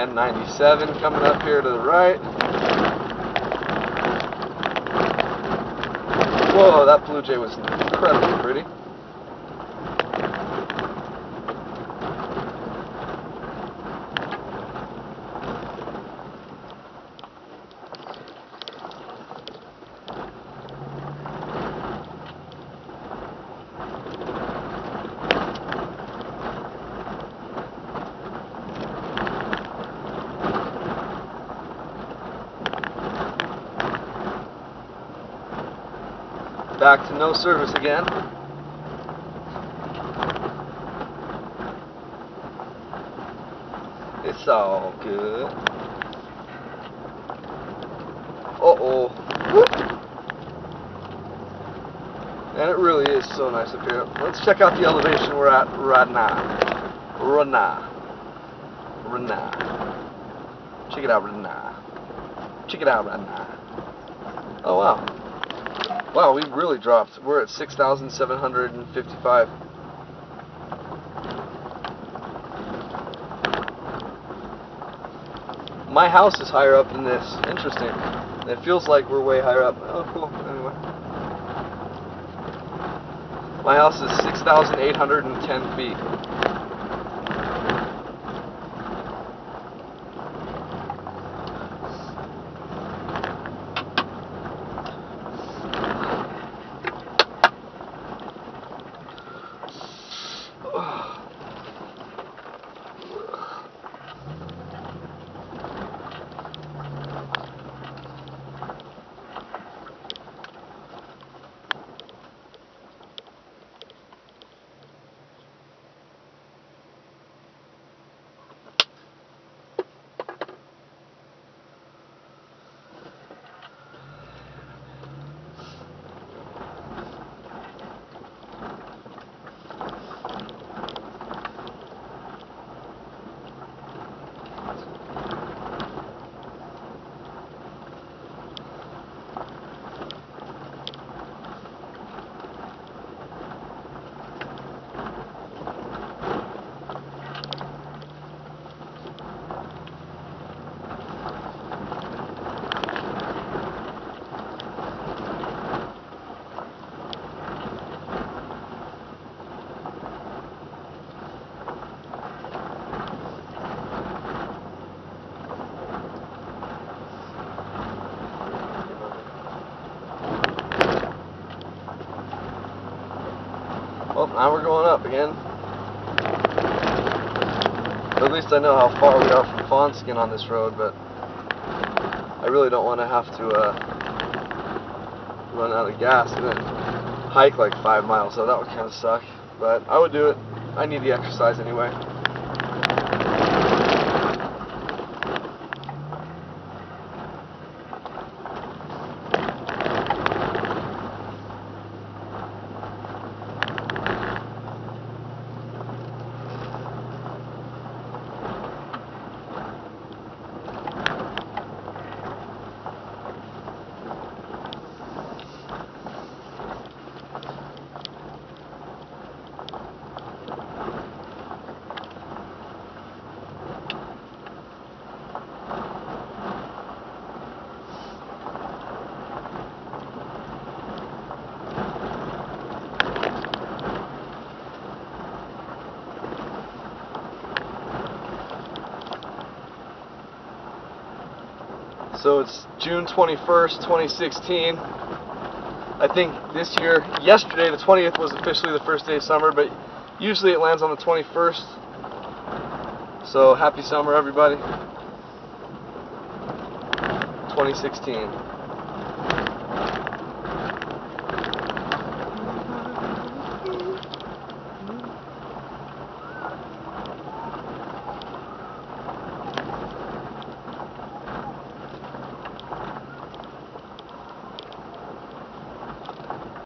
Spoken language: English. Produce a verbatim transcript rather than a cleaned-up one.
and ninety-seven coming up here to the right. Whoa, that blue jay was incredibly pretty. Back to no service again. It's all good. Uh-oh. And it really is so nice up here. Let's check out the elevation we're at right now. Right now. Right now. Check it out right now. Check it out right now. Oh, wow. Wow, we really dropped. We're at six thousand seven hundred fifty-five. My house is higher up than this. Interesting. It feels like we're way higher up. Oh, cool. Anyway. My house is six thousand eight hundred ten feet. Well, now we're going up again. At least I know how far we are from Fawnskin on this road, but I really don't want to have to uh, run out of gas and then hike like five miles, so that would kind of suck. But I would do it. I need the exercise anyway. So it's June twenty-first, twenty sixteen. I think this year, yesterday the twentieth was officially the first day of summer, but usually it lands on the twenty-first. So happy summer, everybody. twenty sixteen.